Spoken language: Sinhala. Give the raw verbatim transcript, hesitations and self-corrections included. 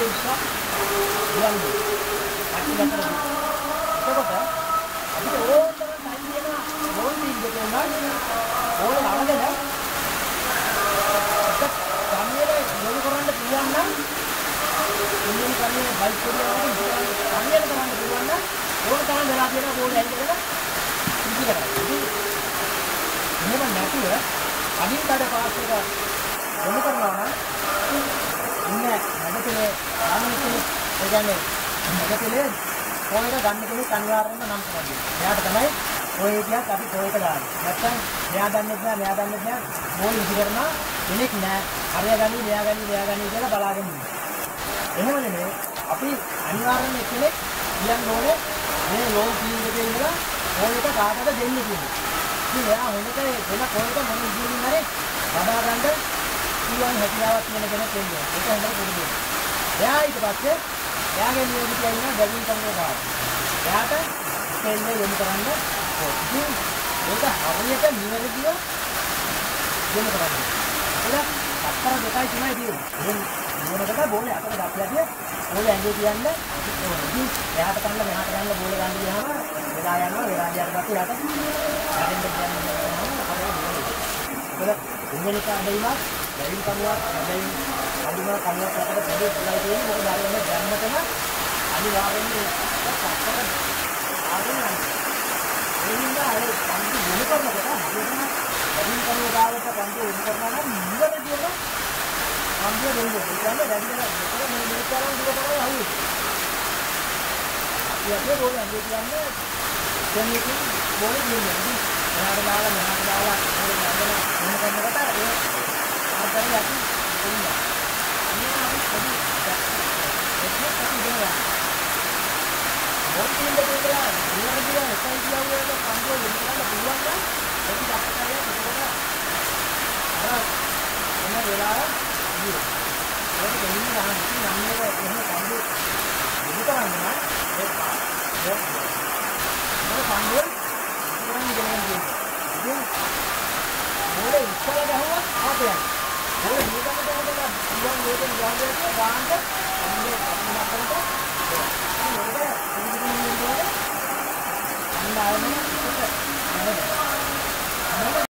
කට්ටිය ඉස්සක් යන්නේ. කට්ටිය අතර එතකොට අපිට ඕන තරම් ටයිම් දෙනවා බෝල් ටීම් එකේ උනා බෝල් අරගෙන එක සමයේ ගෝල් කරන්න පුළුවන් නම් ඉන්දියන් කන්නේ බයික් කරනවා වගේ සමයේ කරන්න පුළුවන් නම් ඕන තරම් වෙලා තියෙන බෝල් ඇහිගෙන ඉදි කරා. ඉතින් එහෙම නැතුව අදින් කඩ පාස් එක යොමු කරනවා නම් ඉන්නේ නැගතිලේ ආමිනේ ඒ කියන්නේ නැගතිලේ පොයක ගන්න කෙනෙක් අනිවාර්යයෙන්ම නම් කරන්නේ. එයාට තමයි ඔය එකක් අපි පොයක දාන්නේ. නැත්තම් මෙයා දන්නේ නැහැ, මෙයා දන්නේ නැහැ. බෝල් ඉදි කරනවා කෙනෙක් නැහැ. හරිය ගන්නේ, මෙයා ගන්නේ, මෙයා ගන්නේ කියලා බලාගෙන ඉන්නවා. එහෙම නෙමෙයි. අපි අනිවාර්යයෙන්ම කෙනෙක් කියන්න ඕනේ මේ ලෝන් ටීම් එකේ ඉඳලා පොයක කාටද දෙන්නේ කියලා. ඉතින් එයා හොඳට වෙන පොයක මොන විදිහකින් හරි බදා ගන්න පුළුවන් හැකියාවක් තියෙන කෙනෙක් වෙන්නේ. ඒක හොඳට පුරුදු වෙන්න. එයා ඊට පස්සේ එයාගේ නියෝජිතයා ඉන්න බැගින් කන්නේ කාට. එයාට දෙන්නේ යොමු කරන්න ඕනේ. ඉතින් ඒක හරියට නිවැරදිව යොමු කරන්න. ඒක අත්තර දෙකයි තුනයි තියෙන්නේ. එහෙන් මොනකට බෝලේ අතට දැක්ලාදී බෝලේ ඇඟේ තියන්න ඕනේ. ඉතින් එයාට කන්න මෙහාට ගන්න බෝලේ ගන්න ගියාම වෙලා යනවා. වෙලා ගියාට පස්සේ යාට හැදෙන්න කියන්නේ ඒක ඉංග්‍රීසි අධ්‍යයනයක් බැරිම කමුවක් බැරිම අඳුනා කමුවක් අතර බෙදේ පුළයි තියෙන්නේ. මොකද ආරෙන්නේ දැම්මතම අනිවාර්යෙන්ම සක්කර ආගෙන යනවා. ඒ නිසා අර පන්ති යොමු කරනකොට හරියටම බැරිම කමුව ගාවට පන්ති යොමු කරනවා නම් නිවැරදිවම පන්තිය දෙන්නේ. ඒ කියන්නේ දැන්දලා මෙතන මේ මිනිත් තරම් දුර තමයි ආවේ. අපි අපේ බෝල ඇඟේ කියන්නේ දැන් මේකේ බෝල දෙන්නේ. මෙහාට දාලා මෙහාට දාලා බෝල ගන්න මොන කරනකොට ඒ ආකාරය අපි දෙන්නවා. අනේ අපි පොඩි එකක් අපි දෙනවා. බෝල් ටීම් එකේ ඉඳලා නිවැරදිව එකයි කියවුවේ පන්දුව දෙන්න ගන්න පුළුවන් නම් ඒක අපිටයි ඒකට අර එන වෙලාව ඉන්නේ. ඒක දෙන්නේ නැහැ. ඉතින් නම් එක එහෙම පන්දුව දෙන්න කරන්නේ නම් ඒ පාස් ඒක පන්දුව ඉතින් දෙන්නේ. ඉතින් බෝලේ ඉස්සල ගහුවත් ආපයක්. බෝලේ නිකම්ම දෙන්නට පුළුවන් වේදෙන ගානකට ගානට අන්නේ අපිනා කරට ඒක ඉතින් මේක ඉතින් ඉන්නේ අන්න ආවම නේද?